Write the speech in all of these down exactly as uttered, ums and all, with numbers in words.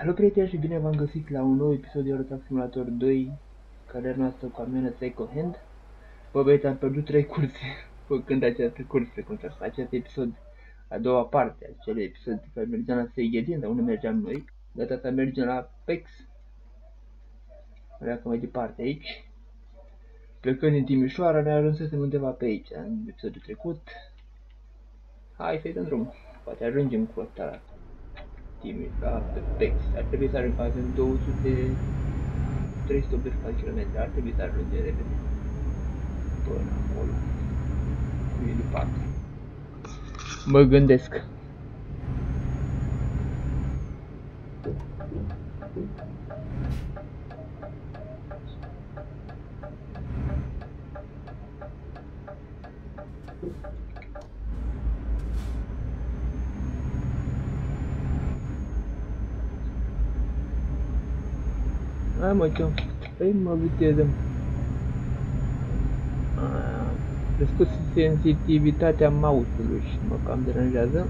Salut prieteni și bine v-am găsit la un nou episod de Euro Truck Simulator doi, care noastră cu camionetă second hand. Bă băieți, am pierdut trei curse făcând această cursă, cum să spun, acest episod, a doua parte a acelui episod care mergeam la Seghedin, dar unde mergeam noi. Data asta mergem la Pex. Vreau că mai departe aici. Plecând din Timișoara, ne ajunsesem undeva pe aici, în episodul trecut. Hai să-i dăm drum, poate ajungem cu ăsta Timișoara pe Pex. Ar trebui să ajungem, avem două sute trei sute optzeci și patru de kilometri, ar trebui să ajungem repede până acolo. E departe. Mă gândesc. Hai mă, ce păi mă vitezăm. Crescut sensitivitatea mouse-ului și mă cam deranjează.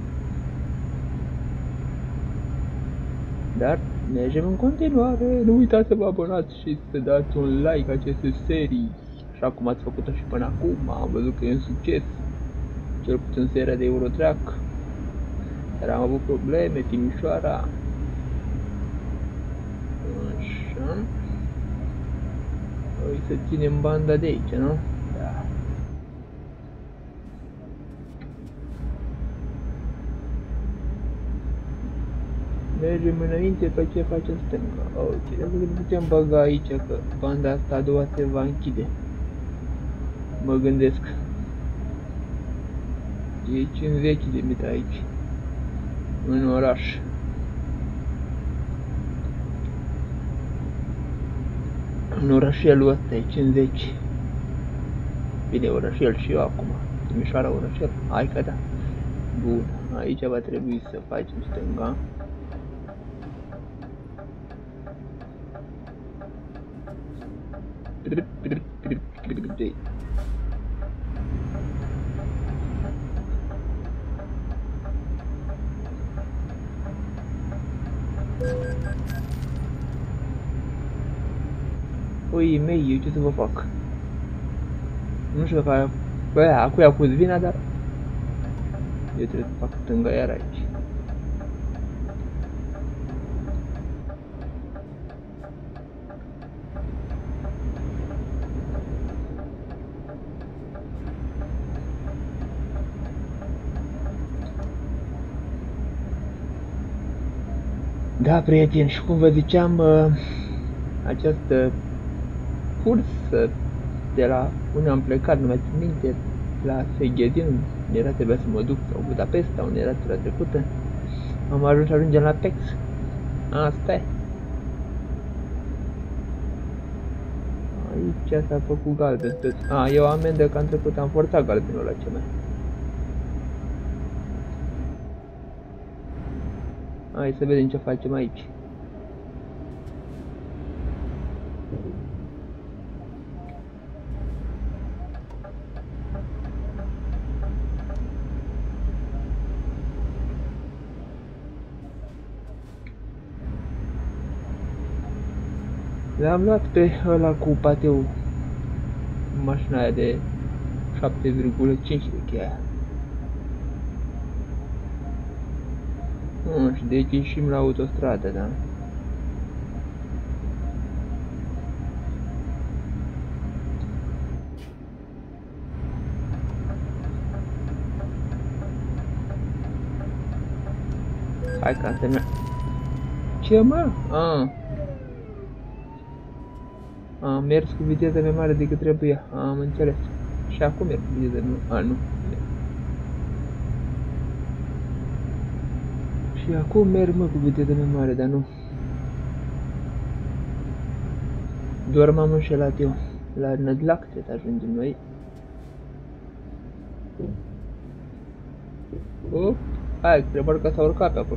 Dar mergem în continuare. Nu uitați să vă abonați și să dați un like acestei serii, așa cum ați făcut-o și până acum. Am văzut că e un succes, cel puțin seria de Euro Truck. Dar am avut probleme, Timișoara. Așa. Hai să ținem banda de aici, nu? Da. Mergem înainte, pe ce facem stânga. Ok, dacă nu putem băga aici, că banda asta a doua se va închide. Mă gândesc. E cincizeci de metri aici, în oraș. În orașelul ăsta e cincizeci. Bine, orașel și eu acum. Timișoara, orașel. Hai că da. Bun, aici va trebui să facem stânga. Oi mei, eu ce să vă fac? Nu știu dacă bă, acu i-a pus vina, dar eu trebuie să fac stânga iar aici. Da, prieteni, și cum vă ziceam, această cursă de la unde am plecat, nu mai țin minte, la Seghedin, unde era trebuia să mă duc, sau Budapesta, unde era tura trecută, am ajuns să ajungem la Pex. Asta e. Aici s-a făcut galben. A, e o amendă că am trecut, am forțat galbenul la ceva. Hai să vedem ce facem aici. L-am luat pe ăla cu pateu, mașina aia de șapte virgulă cinci de cheia. Nu știu, deci ieșim la autostradă, da? Hai că asta mea. Ce mă? Ah. Am mers cu viteza mai mare decât trebuia, am înțeles. Și acum merg cu viteza mai mare, nu. Și acum merg mă cu viteza mai mare, dar nu. Doar m-am înșelat eu. La Nădlactet ajungem noi. Op, hai, trebuie că s-a urcat pe acolo.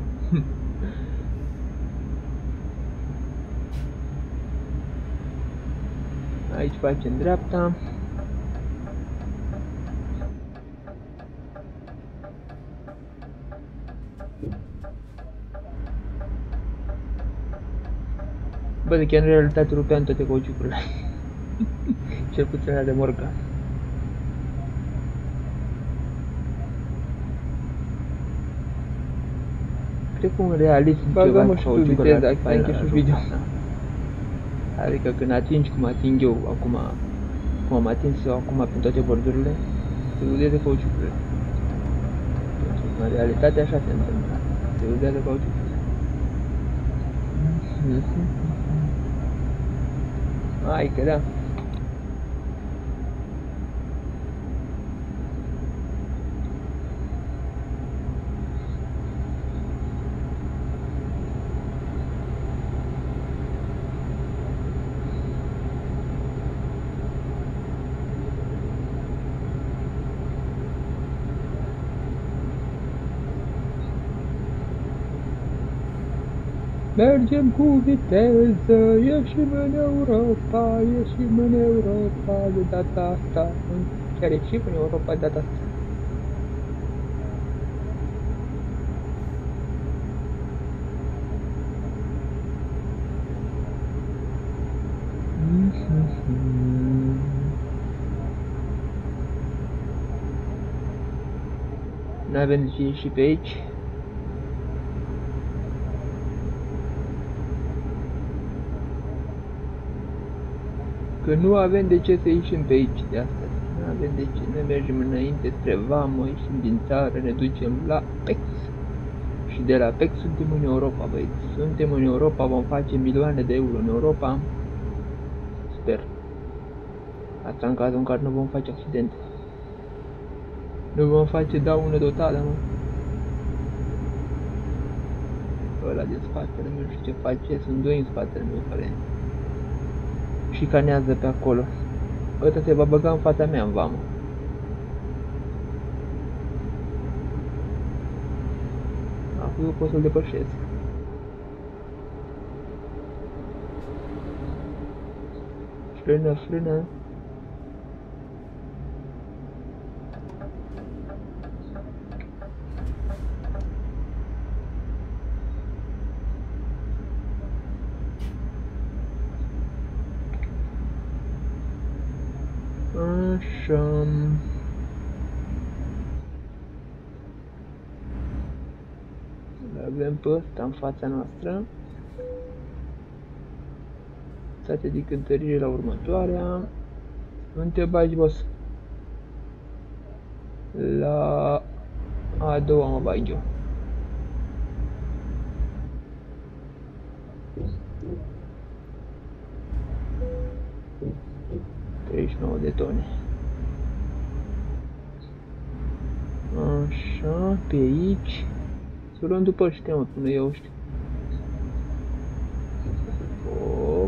Aici facem dreapta. Bă, de chiar în realitate rupeam toate cauciucurile. Cel puțin alea de Morgan. Cred că un realist ceva cu cauciucurile ar fi fain la video. Adică când atingi cum ating eu acum, cum am atins eu acum prin toate bordurile, se udează cauciucurile. În realitate așa se întâmplă. Se udează cauciucurile. Hai că da. Mergem cu viteză, ieșim în Europa, ieșim în Europa de data asta. Chiar ieșim în Europa de data asta. N-avem de ce ieși pe aici. Că nu avem de ce să ieșim pe aici de asta. Nu avem de ce. Noi mergem înainte spre vamă, ieșim din țară, ne ducem la Pex. Și de la Pex suntem în Europa, băieți. Suntem în Europa, vom face milioane de euro în Europa. Sper. Asta în cazul în care nu vom face accidente. Nu vom face daună totală, mă. Ăla din spatele meu, nu știu ce face, sunt doi în spatele meu care șicanează pe acolo. Ăsta se va băga în fața mea în vamă. Acum eu pot să-l depășesc. Frână, frână. Așa. Avem pe ăsta în fața noastră. Toate de cântărire la următoarea. Nu te bagi, boss. La a doua mă bag eu. treizeci și nouă de tone. Așa, pe aici. Să luăm după ăștia, mă, până eu știu. Hop.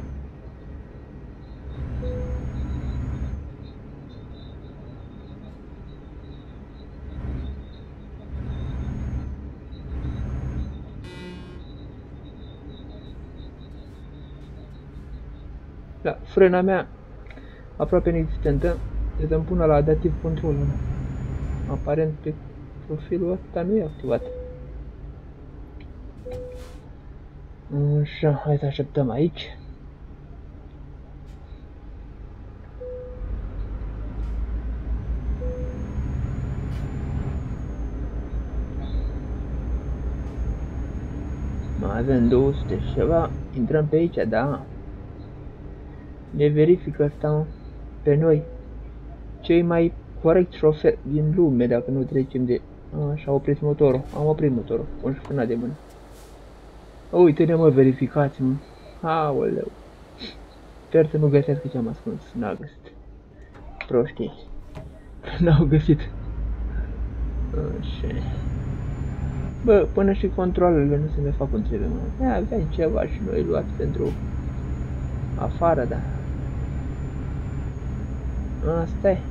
Da, frâna mea aproape inexistentă, trebuie să-mi pună la Adaptive Control. Aparent pe profilul ăsta nu e activat. Așa, hai să așteptăm aici. Mai avem două sute și ceva, intrăm pe aici, da. Ne verifică asta pe noi. Cei mai corect șofer din lume dacă nu trecem de... Așa, oprit motorul. Am oprit motorul. O și frâna de mână. Uite-ne, mă, verificați-mă. Aoleu. Sper să nu găsească ce am ascuns. N-a găsit. Proștii. N-au găsit. Așa. Bă, până și controlele nu se mai fac cum trebuie, mă. Da, aveam ceva și noi luat pentru afară, da. Asta e.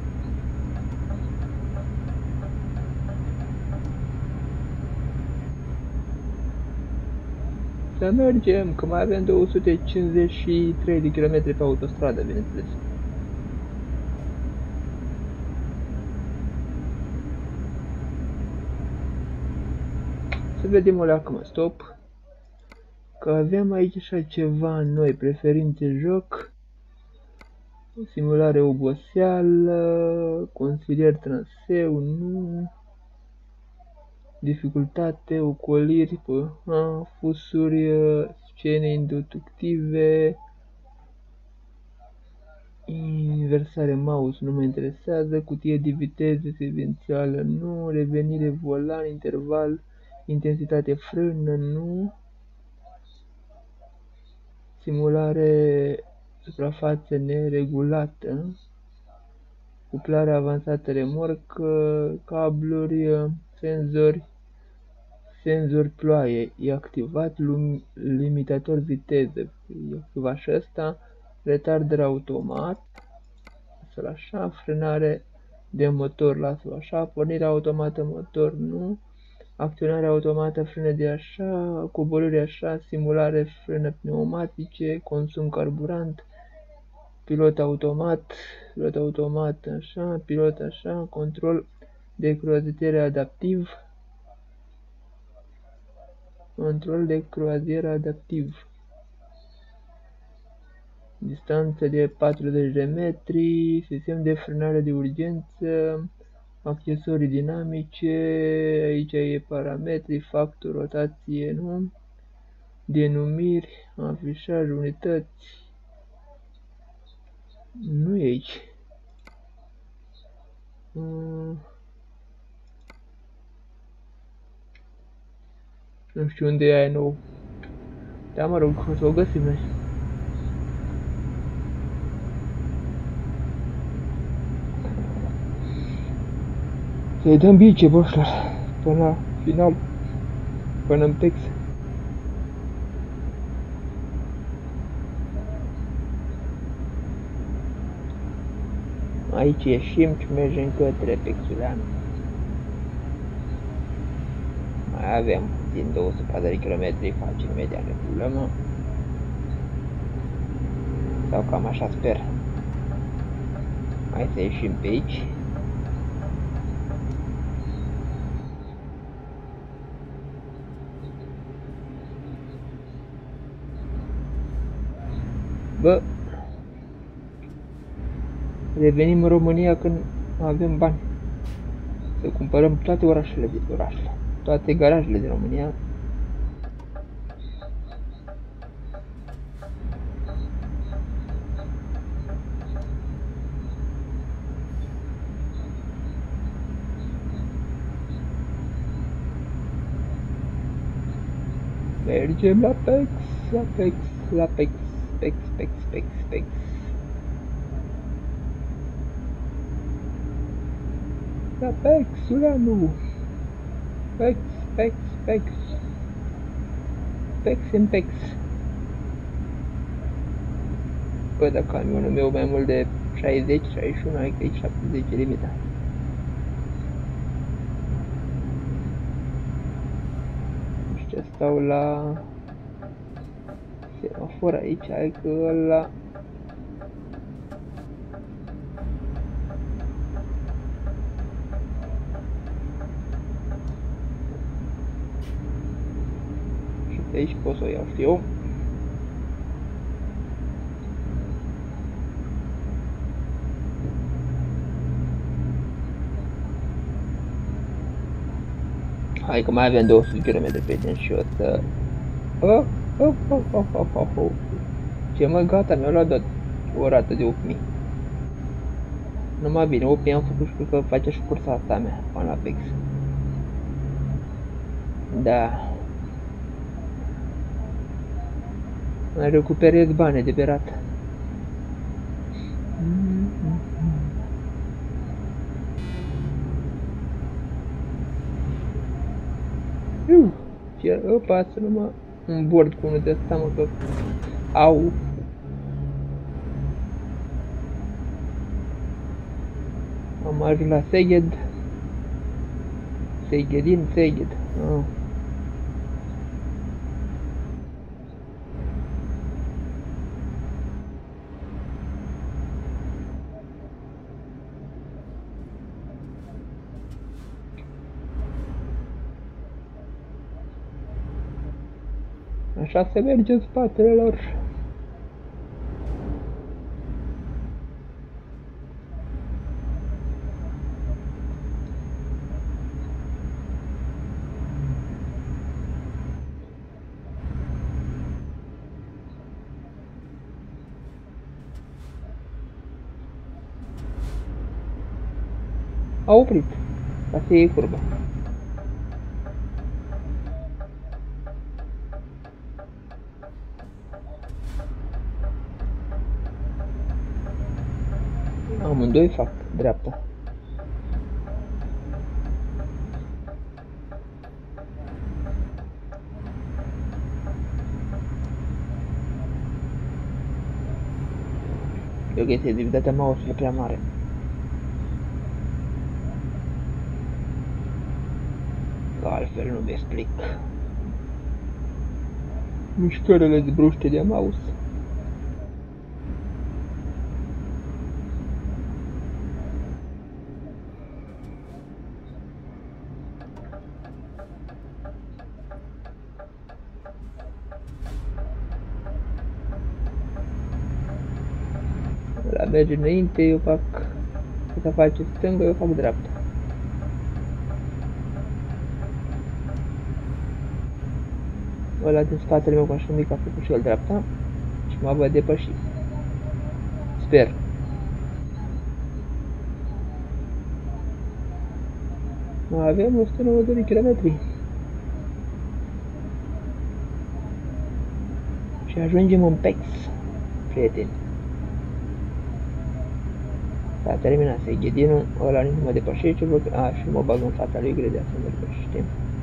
Să mergem, că mai avem două sute cincizeci și trei de kilometri pe autostradă, bineînțeles. Să vedem o leacă, mă, stop. că avem aici așa ceva noi, preferințe joc, simulare oboseală, consilier traseu, nu, dificultate, ocoliri, a, fusuri, scene inductive, inversare mouse nu mă interesează, cutie de viteză esențială nu, revenire volan, interval, intensitate frână nu, simulare suprafață neregulată, cuplare avansată remorcă, cabluri, senzori, senzor ploaie, e activat, lum, limitator viteză, e activat și ăsta, retarder automat, să-l așa, frânare de motor, lasă-l așa, pornire automată motor, nu, acționare automată, frână de așa, coborâre așa, simulare frână pneumatice, consum carburant, pilot automat, pilot automat așa, pilot așa, control de croazieră adaptiv, control de croazieră adaptiv, distanță de patruzeci de metri, sistem de frânare de urgență, accesorii dinamice, aici e parametri, factor, rotație, nu, denumiri, afișaj, unități, nu e aici. Uh, nu știu unde e aia nou. Da, mă rog, o să o găsim noi. Să-i dăm bice, boșilor, până la final, până în text. Aici ieșim și mergem către Pexuleanu. Mai avem din două sute patruzeci de kilometri, facem imediat regulăm. Sau cam așa sper. Hai să ieșim pe aici. Bă, revenim în România când avem bani să cumpărăm toate orașele din orașele, toate garajele din România. Mergem la Pex, la Pex, la Pex, Pex, Pex, Pex, Pex. La Pexuleanu. Pex, Pex, Pex. Pex în Pex. Bă, dacă camionul meu mai mult de șaizeci, șaizeci și unu, adică e șaptezeci limita. Ăștia stau la semafor aici, adică ăla... Și pe aici pot să o iau și eu. Hai că mai avem două sute de kilometri pe din și o să... Oh, oh, oh, oh, oh, oh, oh. Ce mă, gata, mi-au luat tot o rată de opt mii. Numai bine, opt mii am făcut și cred că face și cursa asta mea, până la Pex. Da. Mai recuperez bani de pe rată. Iu, ce, opa, să nu mă îmbord cu unul de ăsta, mă, că... Au! Am ajuns la Szeged. Szegedin, Szeged. Ah. Așa se merge în spatele lor. A oprit. Ca să iei curba. Amândoi fac dreapta. Eu că sensibilitatea mouse-ului e prea mare. Altfel nu-mi explic mișcările zbruște de mouse. La merge înainte, eu fac, să face stângă, eu fac dreapta. Ăla din spatele meu, așa mic, a făcut și el dreapta și mă va depăși. Sper. Mai avem o sută nouăzeci de kilometri. Și ajungem în Pex, prieteni. S-a terminat Seghedinul, ăla nici nu mă depășește, a, și mă bag în fața lui, gredea să mă depășește.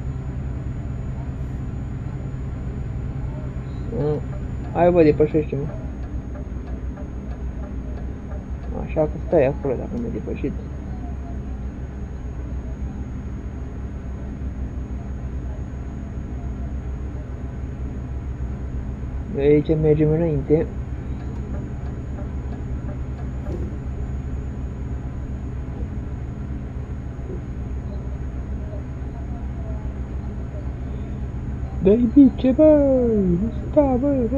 Hai bă, depășește-mă. Așa că stai acolo dacă m-ai depășit. Aici mergem înainte. Dai bice, băi! Sta, băi!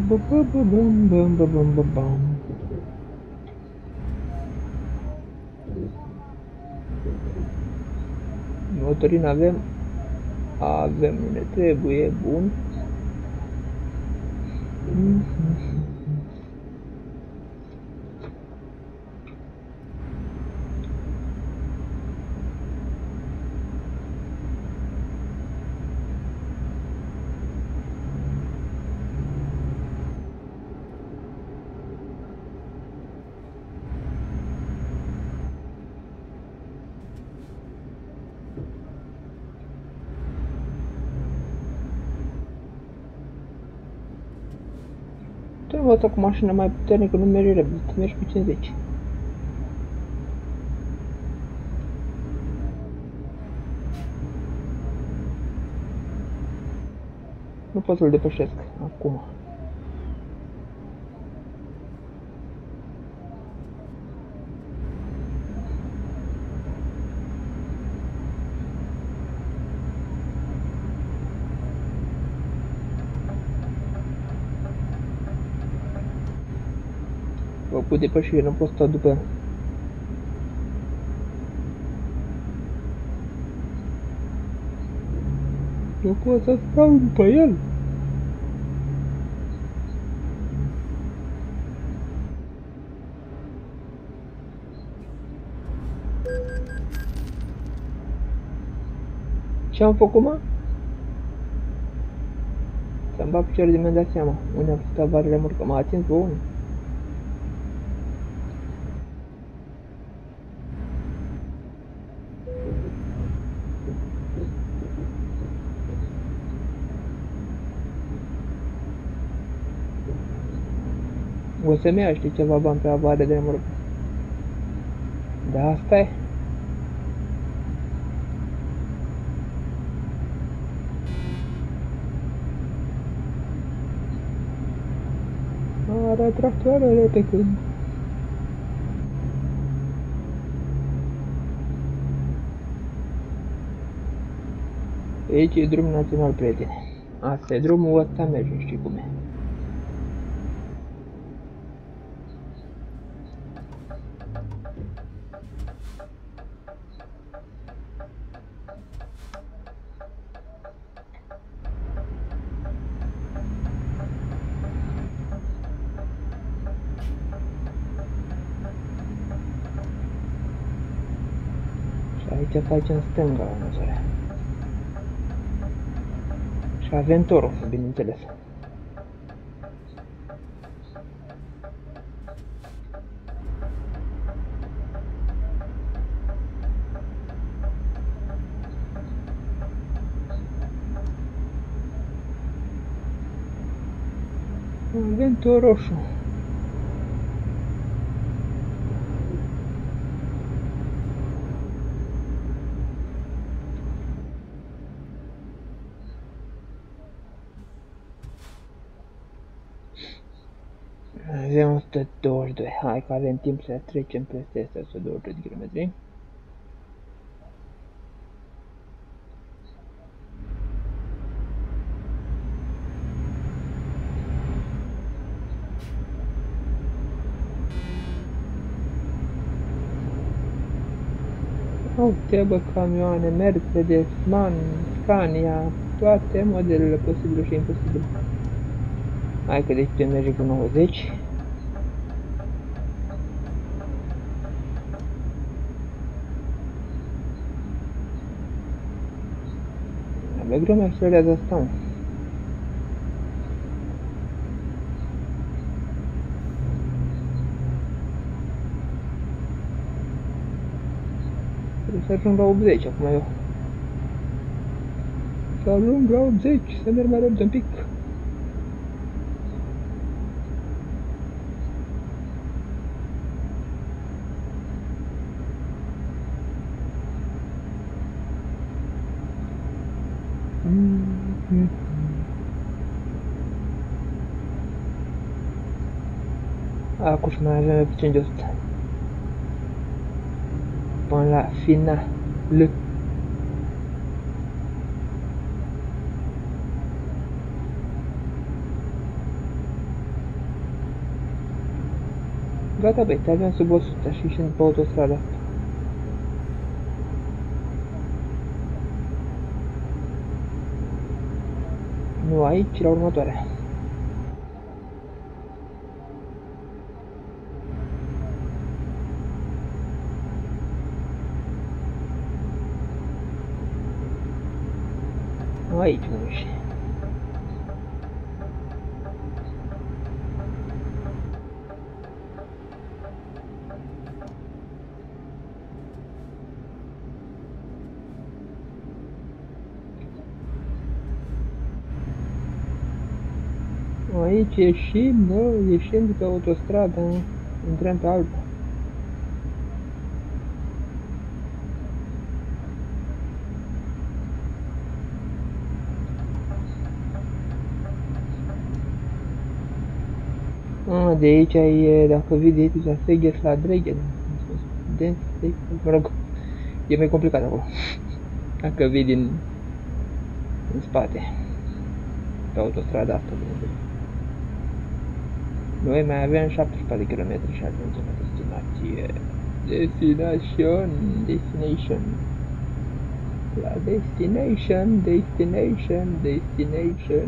Motorin avem. Avem, nu ne trebuie, bun. Trebuie să cu mașina mai puternică, nu mergi repede, tu mergi cu cincizeci. Nu pot să-l depășesc acum. Cu depășire, nu pot sta după el. Nu pot să stau după el. Ce-am făcut, mă? Să-mi bag picioare de mi-am dat seama. Unde am făcut avarele murcă? M-a atins pe unul. O să-mi ia, știi, ceva bani pe avare de remorcă. Da, asta e. Are tractoarele pe când. Aici e drum național, prieteni. Asta e drumul ăsta, merge, știi cum e. Aici facem stânga la năzoare. Și avem Torosul, bineînțeles. Avem Torosul. Avem o sută douăzeci și doi. Hai că avem timp să trecem peste astea o sută douăzeci și doi de kilometri. Uite bă, camioane, Mercedes, MAN, Scania, toate modelele posibile și imposibile. Hai că deci merge cu nouăzeci. Abia greu mi accelerează asta, mă. Trebuie să ajung la optzeci acum eu. Să ajung la optzeci, să merg mai repede un pic. Acum și mai avem puțin de o sută. Până la final. Gata băieți, avem sub o sută și ieșim pe autostrada asta. Nu aici, la următoarea. Aici nu ieși. Aici ieșim, bă, ieșim de pe autostradă, intrăm pe alta. A, de aici e, dacă vii de aici, se ghes la Dregen. De, de, mă rog, e mai complicat acolo. Dacă vii din în spate, pe autostrada asta, bineînțeles. Noi mai avem șaptezeci și patru de kilometri și ajungem la destinație. Destination, destination. La destination, destination, destination.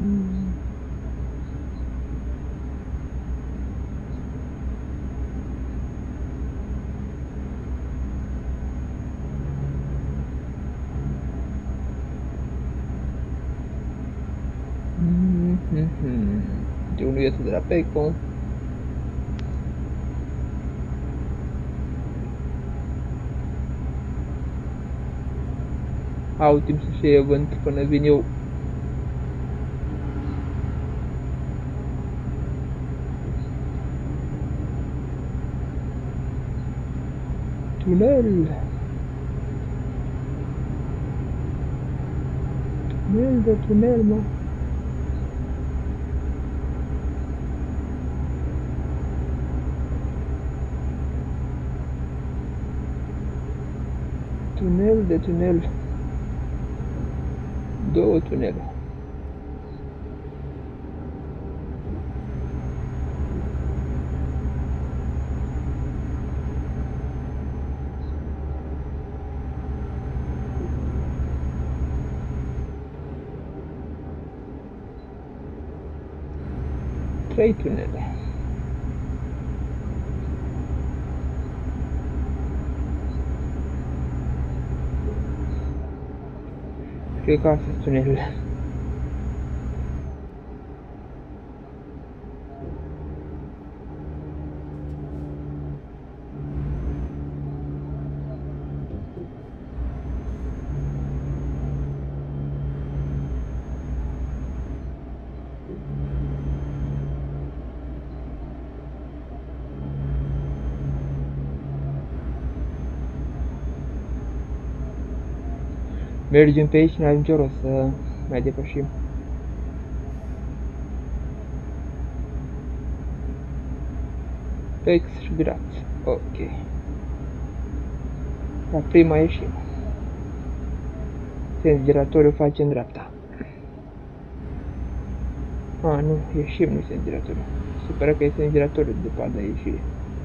De unul iese de la Peco. Au timp să-și iei vânt până vin eu. Tunel! Tunel de tunel, mă! Tunel de tunel. Două tunele. trei tunele. Cred că astea sunt tunelele. Mergem pe aici, n-avem nicio rost să mai depășim. Pex și Graț. Ok. La prima ieșim. Sens giratoriu face în dreapta. A, nu, ieșim, nu sens giratoriu. Se pare că e sens giratoriu de partea de ieșire.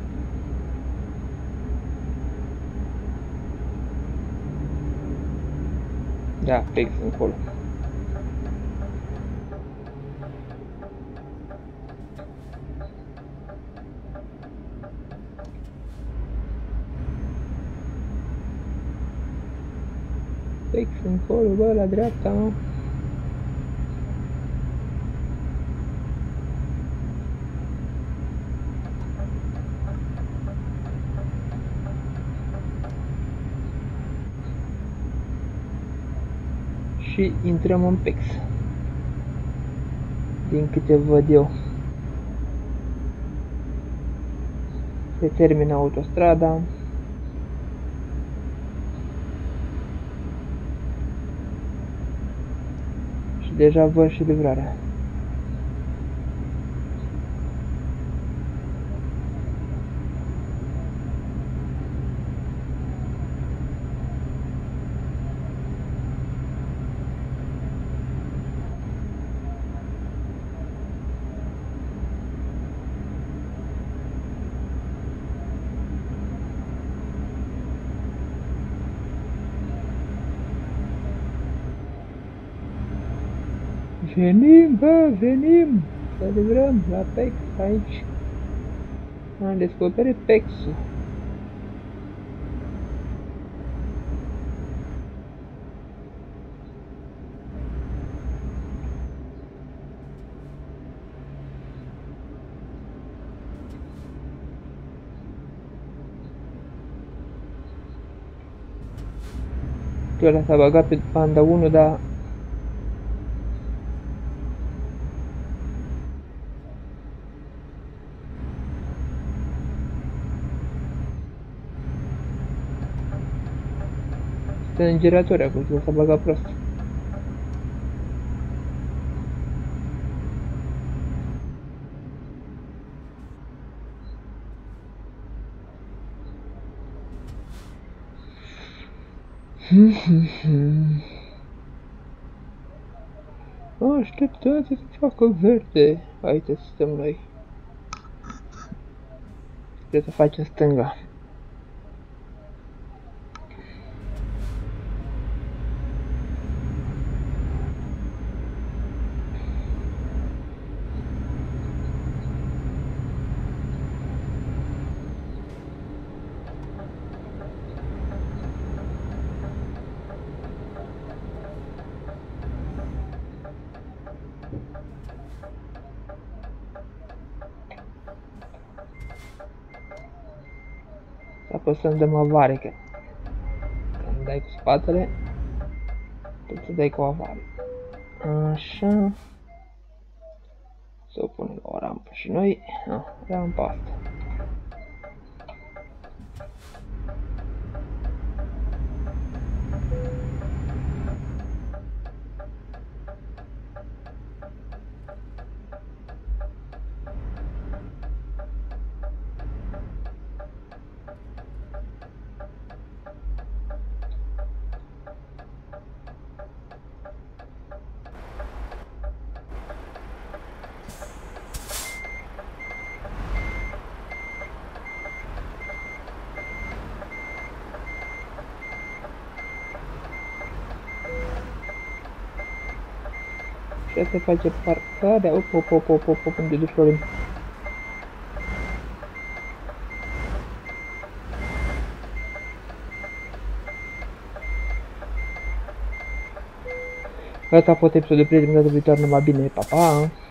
Da, Pex încolo. Pex încolo, bă, la dreapta, mă. Și intrăm în Pex. Din câte văd eu, se termină autostrada. Și deja văd și livrarea. Venim, bă, venim! Să livrăm la Pex aici. Am descoperit Pex-ul. Ăla s-a băgat pe banda unu, dar în giratori acolo, s-a băgat prost. Așteptăm să se facă verde. Aici să stăm noi. Trebuie să facem stânga. Apăsăm de avare, că când dai cu spatele, trebuie să dai cu avare. Așa. Să o punem la o rampă și noi. Ah, rampa asta. Așa se face parcarea. Op, op, op, op, op, op, unde duci, Florin? Asta a fost episodul, prieteni, data viitoare, numai bine, pa, pa!